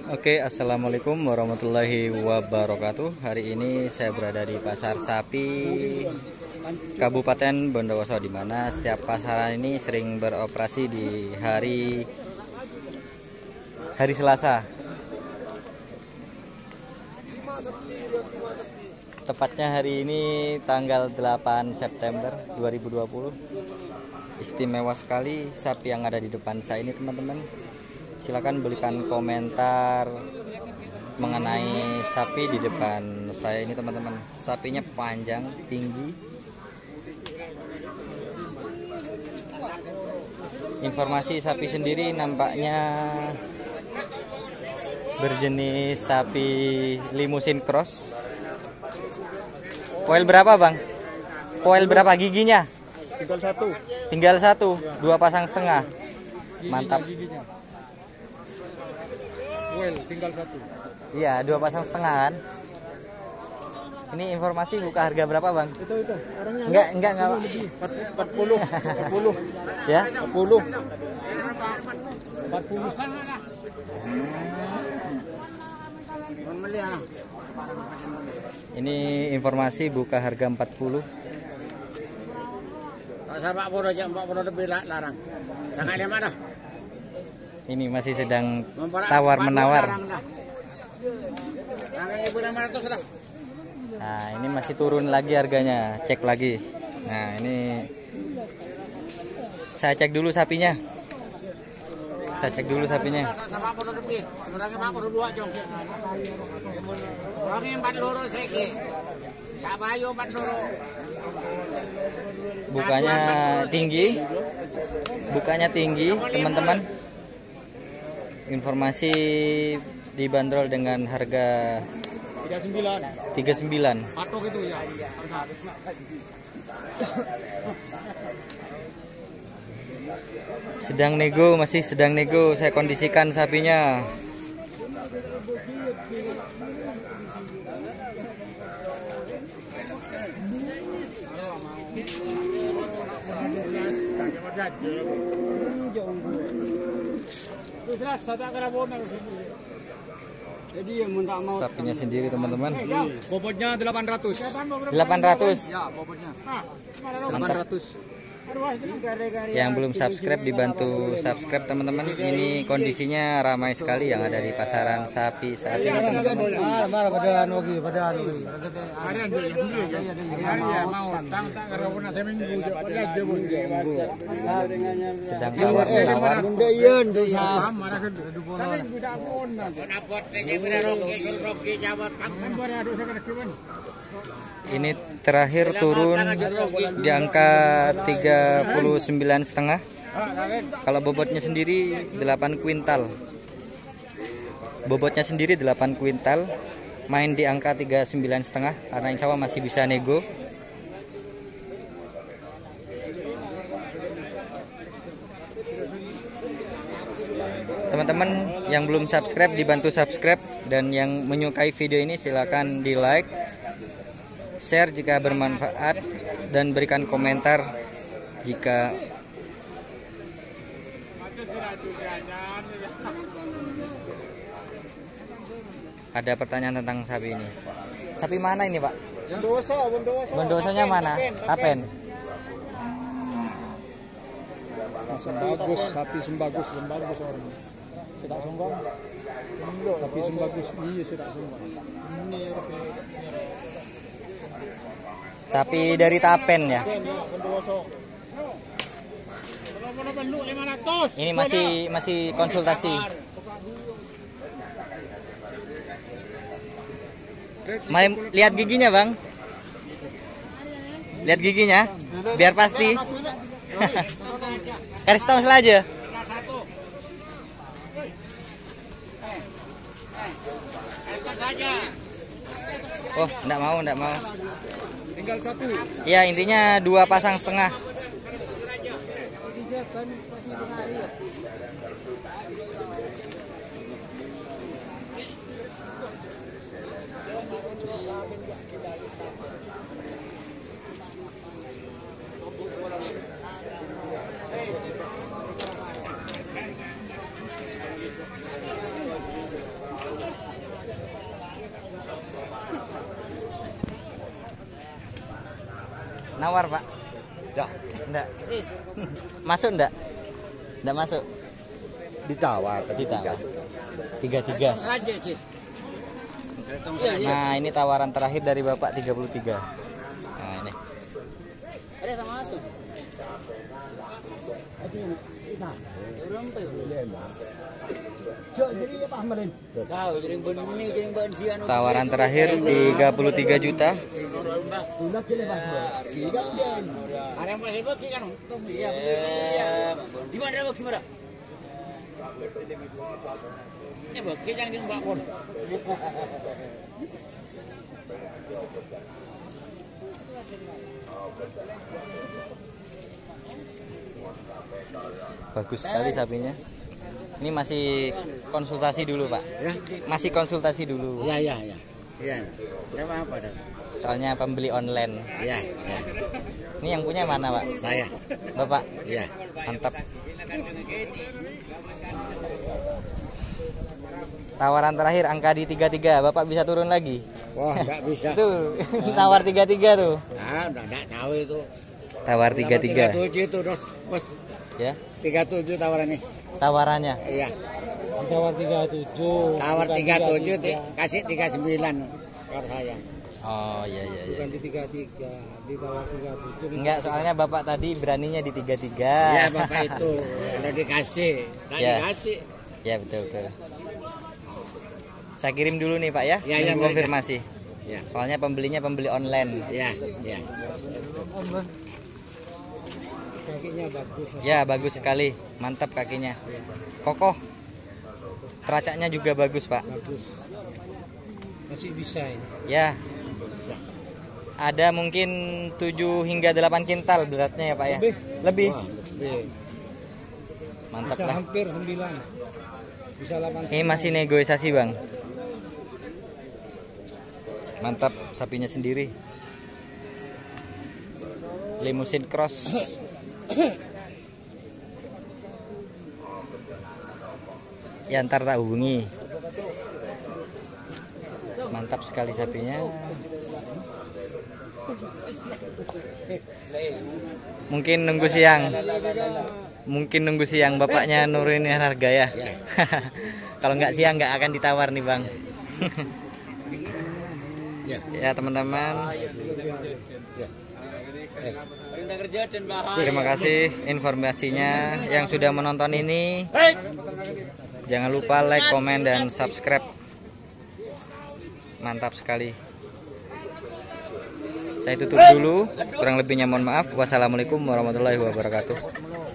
Oke, assalamualaikum warahmatullahi wabarakatuh. Hari ini saya berada di Pasar Sapi Kabupaten Bondowoso, di mana setiap pasaran ini sering beroperasi di hari Selasa. Tepatnya hari ini tanggal 8 September 2020. Istimewa sekali sapi yang ada di depan saya ini, teman-teman. Silakan berikan komentar mengenai sapi di depan saya ini, teman-teman. Sapinya panjang, tinggi. Informasi sapi sendiri nampaknya berjenis sapi limusin cross. Poil berapa, Bang? Poil berapa giginya? Tinggal satu, dua pasang setengah. Mantap. Tinggal satu. Iya, dua pasang setengah kan. Ini informasi buka harga berapa, Bang? Itu. Orangnya Enggak. 40. Ya? 40. Ini informasi buka harga 40. Pak Pur aja 40 lebih larang. Sangat lama dah. Ini masih sedang tawar-menawar. Nah, ini masih turun lagi harganya. Cek lagi. Nah, ini saya cek dulu sapinya. Bukanya tinggi, teman-teman. Informasi dibanderol dengan harga 39. Patok itu ya. Masih sedang nego. Saya kondisikan sapinya. Sapinya sendiri, teman-teman. Bobotnya 800. 800. Ya, bobotnya. Mantap. 800. Yang belum subscribe dibantu subscribe, teman-teman. Ini kondisinya ramai sekali yang ada di pasaran sapi saat ini, teman-teman. Sedang tawar-menawar. Ini terakhir turun di angka 39,5. Kalau bobotnya sendiri 8 kuintal. Main di angka 39,5 karena insya Allah masih bisa nego. Teman-teman yang belum subscribe dibantu subscribe, dan yang menyukai video ini silakan di like, share jika bermanfaat, dan berikan komentar jika ada pertanyaan tentang sapi ini. Sapi mana ini, Pak? Bondowosonya mana? Tapen. Sapi sembagus orang. Sudah sombong. Sapi sembagus iya sudah sombong. Sapi dari Tapen ya. Ini masih konsultasi. Lihat giginya, Bang. Lihat giginya, biar pasti. Kasih tahu saja. Oh, enggak mau. Tinggal satu. Ya, intinya 2 pasang setengah. Nawar, Pak. Dah. Enggak. Masuk enggak? Enggak masuk. Ditawar. Ditawar. 33. Aja, Cik. Nah, ini tawaran terakhir dari Bapak 33. Nah, ini. Ada tak masuk? Tawaran terakhir 33 juta. Di mana bak Simara? Ini bagi yang di Mbak Pon. Bagus sekali sapinya. Ini masih konsultasi dulu, Pak. Ya. Masih konsultasi dulu. Ya. Ya. Ya apa dah? Soalnya pembeli online. Ya. Ini yang punya mana, Pak? Saya. Bapak. Ya. Mantap. Tawaran terakhir angka di 33. Bapak bisa turun lagi? Wah, enggak bisa. Tuh, tawar 33 tuh. Ah, enggak tahu itu. Tawar 33. 37 itu, Bos. Ya. 37 tawaran nih. Tawarannya. Iya. Tawar 37. Tawar 37 kasih 39 kalau saya. Oh, iya. Bukan di 33, ditawar 37. Enggak, soalnya Bapak tadi beraninya di 33. Iya, Bapak itu. Kalau dikasih, tak Ya. dikasih. Ya, betul. Saya kirim dulu nih, Pak ya. Ya, Untuk konfirmasi. Ya. Soalnya pembelinya pembeli online. Ya. Kakinya bagus. Ya, bagus sekali. Mantap kakinya. Kokoh. Teracaknya juga bagus, Pak. Bagus. Masih bisa ini. Ya. Bisa. Ada mungkin 7 hingga 8 kintal beratnya ya, Pak ya. Lebih. Wah, lebih. Mantap Bisa lah. hampir 9. Bisa 8. Ini masih negosiasi, Bang. Mantap sapinya sendiri. Limusin cross. Ya, ntar tak hubungi. Mantap sekali sapinya. Mungkin nunggu siang bapaknya nurunin harga ya. Kalau nggak siang nggak akan ditawar nih, Bang. Ya, teman-teman. Perintah kerja dan bahaya. Terima kasih informasinya yang sudah menonton ini. Jangan lupa like, komen, dan subscribe. Mantap sekali. Saya tutup dulu. Kurang lebihnya mohon maaf. Wassalamualaikum warahmatullahi wabarakatuh.